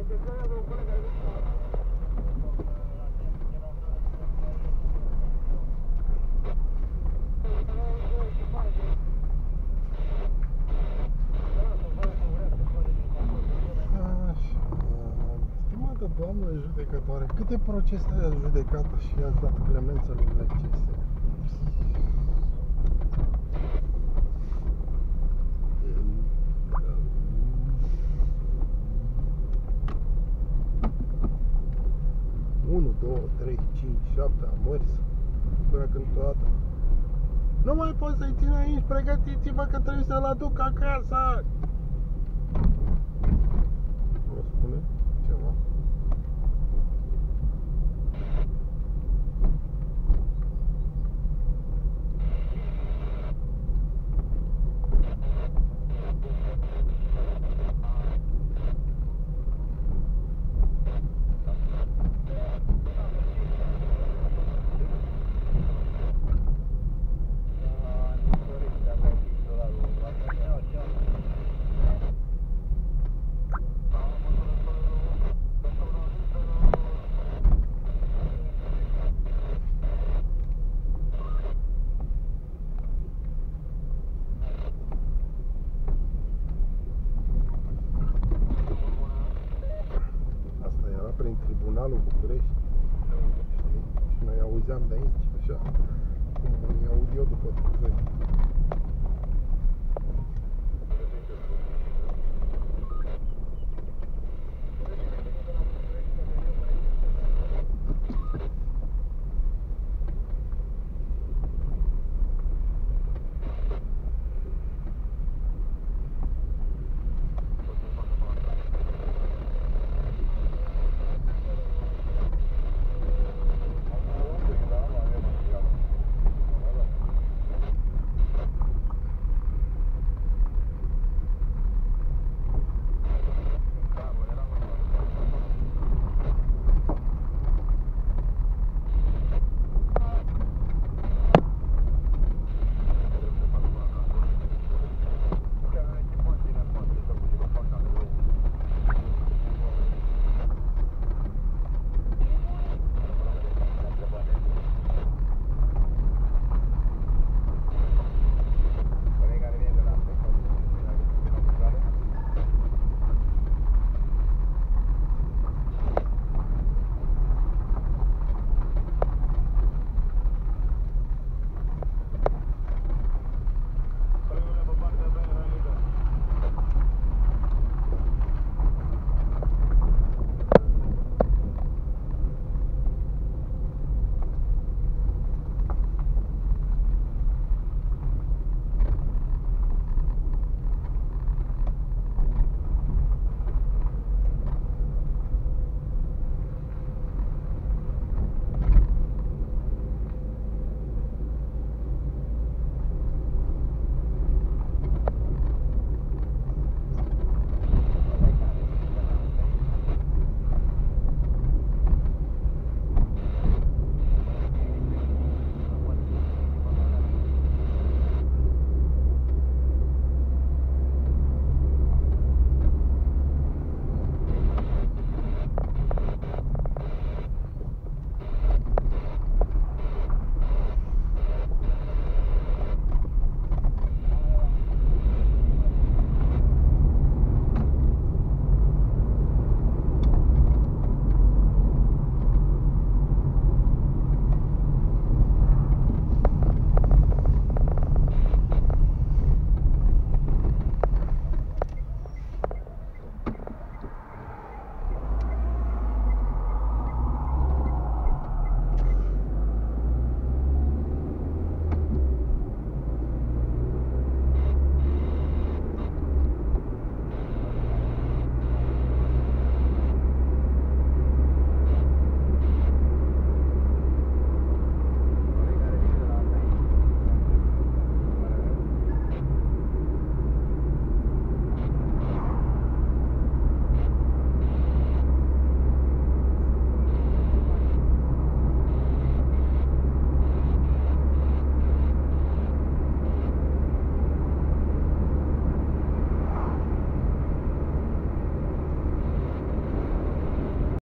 Doamnă judecătoare, câte procese ați judecat și ați dat clemență lui Necese? Unu, 2, 3, 5, 7, am mers până când toată. Nu mai pot să-i țin aici, pregătiți-vă că trebuie să-l aduc acasă! Nu spune ceva? Prin Tribunalul București, știi? Și noi auzeam de aici, așa, cum îi aud eu după București.